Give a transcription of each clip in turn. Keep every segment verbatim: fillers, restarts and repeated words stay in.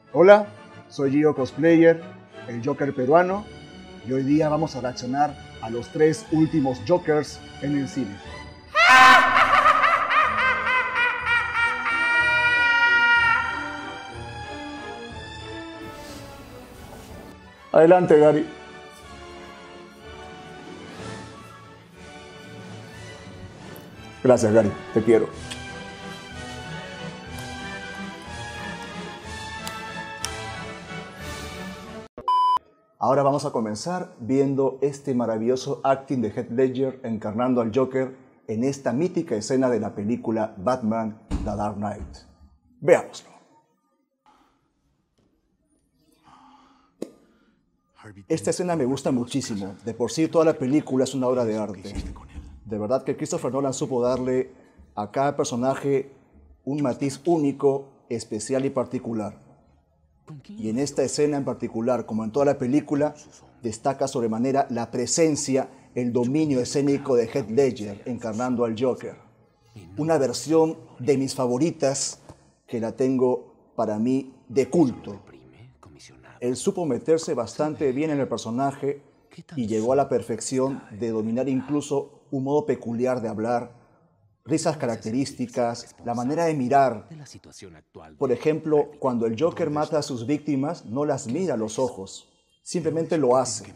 Hola, soy Gio Cosplayer, el Joker peruano, y hoy día vamos a reaccionar a los tres últimos Jokers en el cine. Adelante, Gary. Gracias, Gary, te quiero. Ahora vamos a comenzar viendo este maravilloso acting de Heath Ledger encarnando al Joker en esta mítica escena de la película Batman: The Dark Knight. Veámoslo. Esta escena me gusta muchísimo. De por sí toda la película es una obra de arte. De verdad que Christopher Nolan supo darle a cada personaje un matiz único, especial y particular. Y en esta escena en particular, como en toda la película, destaca sobremanera la presencia, el dominio escénico de Heath Ledger encarnando al Joker. Una versión de mis favoritas que la tengo para mí de culto. Él supo meterse bastante bien en el personaje y llegó a la perfección de dominar incluso un modo peculiar de hablar, risas características, la manera de mirar. Por ejemplo, cuando el Joker mata a sus víctimas, no las mira a los ojos, simplemente lo hace.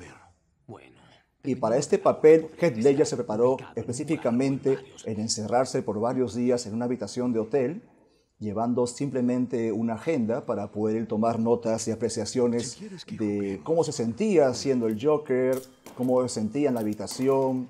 Y para este papel, Heath Ledger se preparó específicamente en encerrarse por varios días en una habitación de hotel, llevando simplemente una agenda para poder tomar notas y apreciaciones de cómo se sentía siendo el Joker, cómo se sentía en la habitación,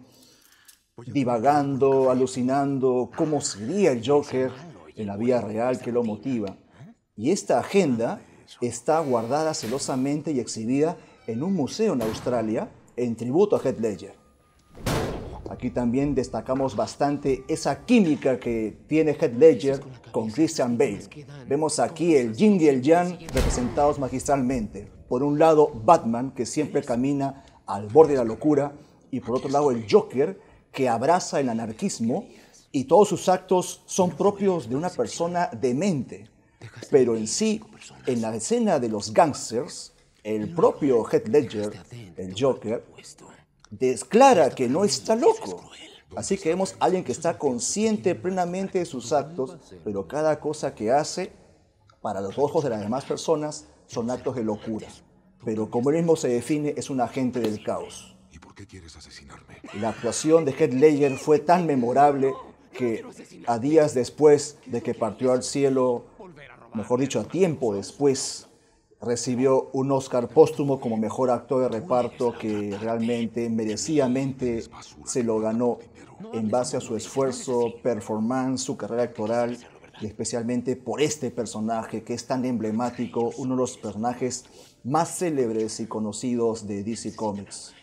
divagando, alucinando, cómo sería el Joker en la vida real, que lo motiva. Y esta agenda está guardada celosamente y exhibida en un museo en Australia en tributo a Heath Ledger. Aquí también destacamos bastante esa química que tiene Heath Ledger con Christian Bale. Vemos aquí el yin y el yang representados magistralmente. Por un lado, Batman, que siempre camina al borde de la locura, y por otro lado, el Joker, que abraza el anarquismo y todos sus actos son propios de una persona demente. Pero en sí, en la escena de los gángsters, el propio Heath Ledger, el Joker, declara que no está loco. Así que vemos a alguien que está consciente plenamente de sus actos, pero cada cosa que hace, para los ojos de las demás personas, son actos de locura. Pero como él mismo se define, es un agente del caos. ¿Por qué quieres asesinarme? La actuación de Heath Ledger fue tan memorable que a días después de que partió al cielo, mejor dicho, a tiempo después, recibió un Oscar póstumo como mejor actor de reparto que realmente, merecidamente, se lo ganó en base a su esfuerzo, performance, su carrera actoral y especialmente por este personaje que es tan emblemático, uno de los personajes más célebres y conocidos de D C Comics.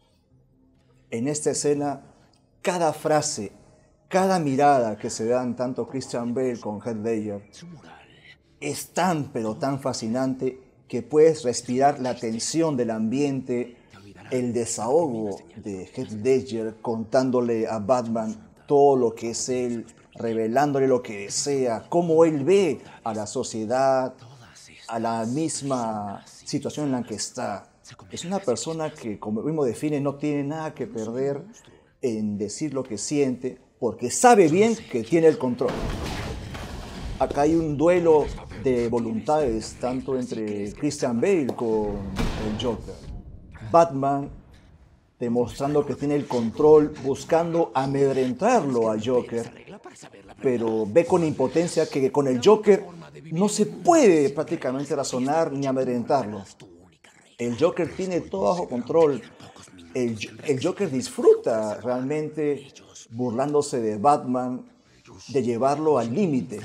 En esta escena, cada frase, cada mirada que se dan tanto Christian Bale con Heath Ledger es tan pero tan fascinante que puedes respirar la tensión del ambiente, el desahogo de Heath Ledger contándole a Batman todo lo que es él, revelándole lo que desea, cómo él ve a la sociedad, a la misma situación en la que está. Es una persona que, como mismo define, no tiene nada que perder en decir lo que siente, porque sabe bien que tiene el control. Acá hay un duelo de voluntades, tanto entre Christian Bale con el Joker. Batman demostrando que tiene el control, buscando amedrentarlo a Joker, pero ve con impotencia que con el Joker no se puede prácticamente razonar ni amedrentarlo. El Joker tiene todo bajo control. El, el Joker disfruta realmente burlándose de Batman, de llevarlo al límite.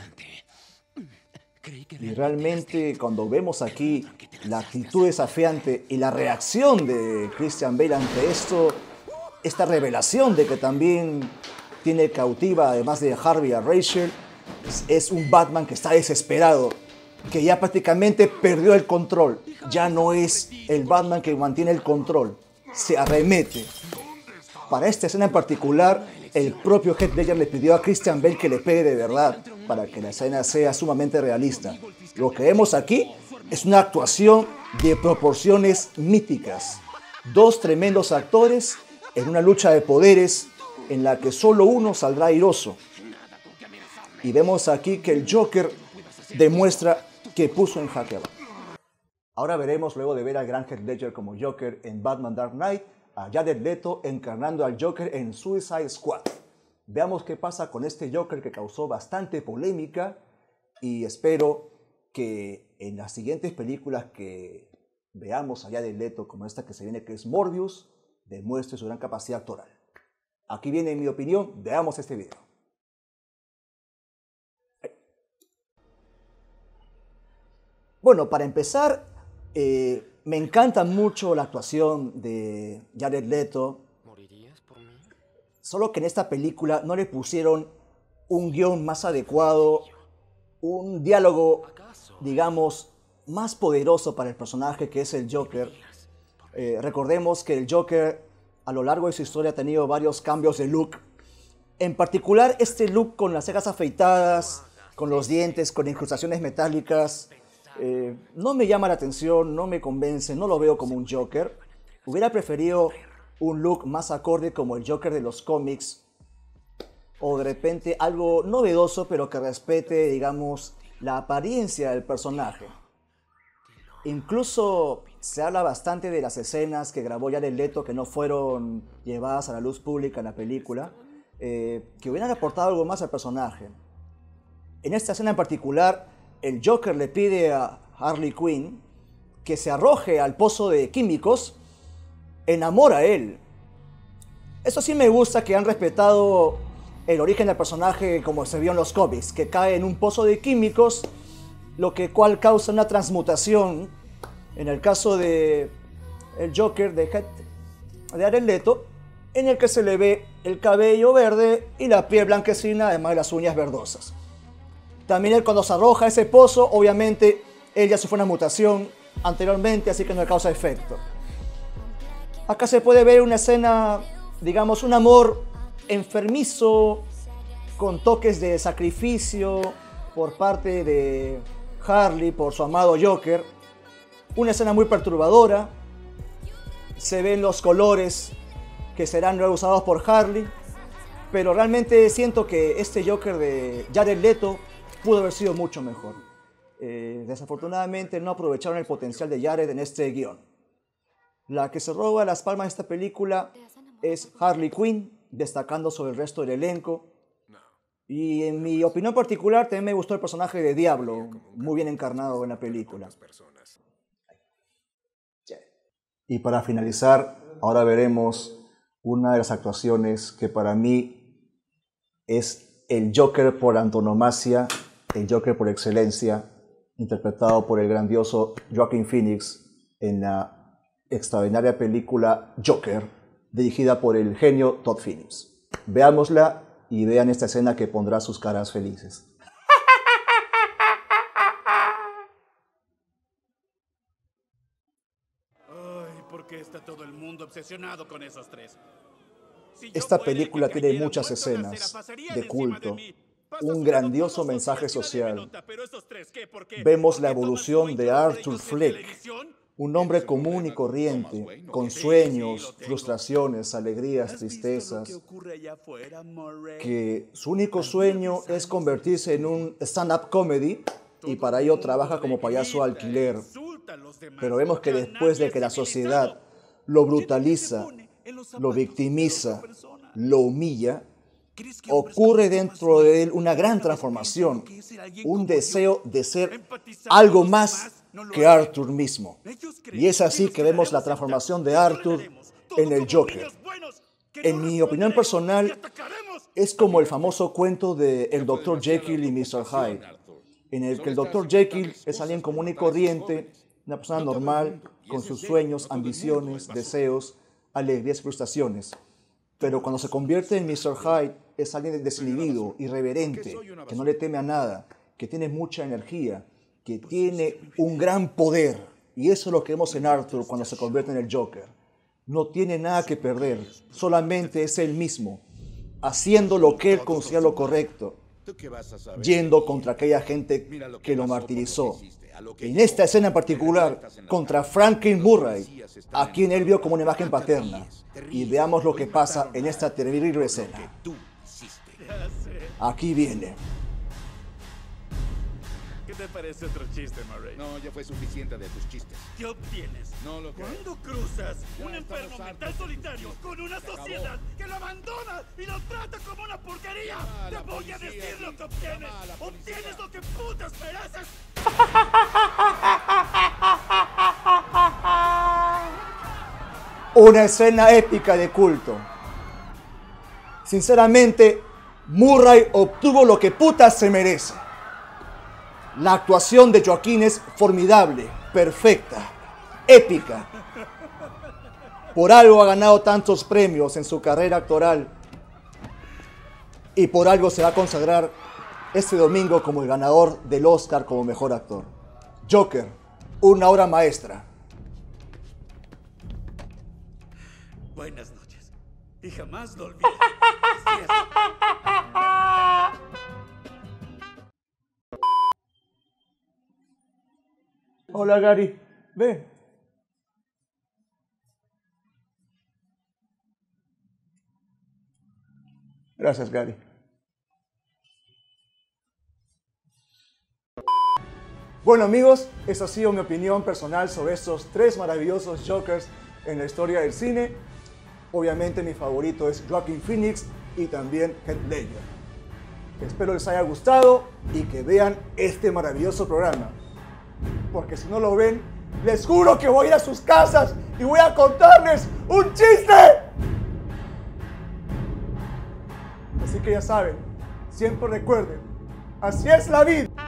Y realmente cuando vemos aquí la actitud desafiante y la reacción de Christian Bale ante esto, esta revelación de que también tiene cautiva, además de Harvey, a Rachel, es, es un Batman que está desesperado, que ya prácticamente perdió el control. Ya no es el Batman que mantiene el control, se arremete. Para esta escena en particular, el propio Heath Ledger le pidió a Christian Bale que le pegue de verdad para que la escena sea sumamente realista. Lo que vemos aquí Es una actuación de proporciones míticas. Dos tremendos actores en una lucha de poderes en la que solo uno saldrá airoso. Y vemos aquí que el Joker demuestra que puso en jaque a Batman. Ahora veremos, luego de ver al gran Heath Ledger como Joker en Batman Dark Knight, a Jared Leto encarnando al Joker en Suicide Squad. Veamos qué pasa con este Joker que causó bastante polémica y espero que en las siguientes películas que veamos a Jared Leto, como esta que se viene, que es Morbius, demuestre su gran capacidad actoral. Aquí viene mi opinión, veamos este video. Bueno, para empezar, eh, me encanta mucho la actuación de Jared Leto. ¿Morirías por mí? Solo que en esta película no le pusieron un guión más adecuado, un diálogo, digamos, más poderoso para el personaje que es el Joker. Eh, recordemos que el Joker a lo largo de su historia ha tenido varios cambios de look. En particular este look con las cejas afeitadas, con los dientes, con incrustaciones metálicas. Eh, no me llama la atención, no me convence, no lo veo como un Joker. Hubiera preferido un look más acorde como el Joker de los cómics. O de repente algo novedoso pero que respete, digamos, la apariencia del personaje. Incluso se habla bastante de las escenas que grabó Jared Leto que no fueron llevadas a la luz pública en la película, eh, que hubieran aportado algo más al personaje. En esta escena en particular, el Joker le pide a Harley Quinn que se arroje al pozo de químicos, enamora a él. Eso sí me gusta, que han respetado el origen del personaje como se vio en los cómics, que cae en un pozo de químicos, lo que cual causa una transmutación. En el caso de el Joker de, Heath, de Jared Leto, en el que se le ve el cabello verde y la piel blanquecina, además de las uñas verdosas. También él, cuando se arroja a ese pozo, obviamente él ya sufrió una mutación anteriormente, así que no le causa efecto. Acá se puede ver una escena, digamos, un amor enfermizo, con toques de sacrificio por parte de Harley por su amado Joker. Una escena muy perturbadora. Se ven los colores que serán luego usados por Harley, pero realmente siento que este Joker de Jared Leto pudo haber sido mucho mejor. Eh, desafortunadamente no aprovecharon el potencial de Jared en este guión. La que se roba las palmas de esta película es Harley Quinn, destacando sobre el resto del elenco. Y en mi opinión particular también me gustó el personaje de Diablo, muy bien encarnado en la película. Y para finalizar, ahora veremos una de las actuaciones que para mí es el Joker por antonomasia, el Joker por excelencia, interpretado por el grandioso Joaquin Phoenix en la extraordinaria película Joker, dirigida por el genio Todd Phillips. Veámosla y vean esta escena que pondrá sus caras felices. Ay, ¿por qué está todo el mundo obsesionado con esos tres? Si Esta película tiene muchas escenas de culto, un grandioso mensaje social. Vemos la evolución de Arthur Fleck, un hombre común y corriente, con sueños, frustraciones, alegrías, tristezas, que su único sueño es convertirse en un stand-up comedy y para ello trabaja como payaso alquiler. Pero vemos que después de que la sociedad lo brutaliza, lo victimiza, lo humilla, ocurre dentro de él una gran transformación, un deseo de ser algo más que Arthur mismo. Y es así que vemos la transformación de Arthur en el Joker. En mi opinión personal, es como el famoso cuento de el doctor Jekyll y mister Hyde, en el que el doctor Jekyll es alguien común y corriente, una persona normal, con sus sueños, ambiciones, deseos, alegrías y frustraciones. Pero cuando se convierte en mister Hyde, es alguien desinhibido, irreverente, que no le teme a nada, que tiene mucha energía, que tiene un gran poder. Y eso es lo que vemos en Arthur cuando se convierte en el Joker. No tiene nada que perder, solamente es él mismo, haciendo lo que él considera lo correcto, yendo contra aquella gente que lo martirizó, En esta escena en particular, contra Franklin Murray, a quien él vio como una imagen paterna. Y veamos lo que pasa en esta terrible escena. Aquí viene. ¿Qué te parece otro chiste, Murray? No, ya fue suficiente de tus chistes. ¿Qué obtienes? No lo creo. ¿Cuándo cruzas Ya un estamos enfermo hartos mental de tus solitario chistes. con una Se acabó. sociedad que lo abandona y lo trata como una porquería? Llama a Te la voy a policía, decir lo que Nick. obtienes. Llama a la policía. Obtienes lo que putas mereces. Una escena épica de culto. Sinceramente, Murray obtuvo lo que putas se merece. La actuación de Joaquín es formidable, perfecta, épica. Por algo ha ganado tantos premios en su carrera actoral y por algo se va a consagrar este domingo como el ganador del Oscar como mejor actor. Joker, una obra maestra. Buenas noches. Y jamás lo olvides. Cierto. Hola Gary, ven. Gracias Gary. Bueno amigos, esa ha sido mi opinión personal sobre estos tres maravillosos Jokers en la historia del cine. Obviamente mi favorito es Joaquin Phoenix y también Heath Ledger. Espero les haya gustado y que vean este maravilloso programa. Porque si no lo ven, les juro que voy a ir a sus casas y voy a contarles un chiste. Así que ya saben, siempre recuerden, así es la vida.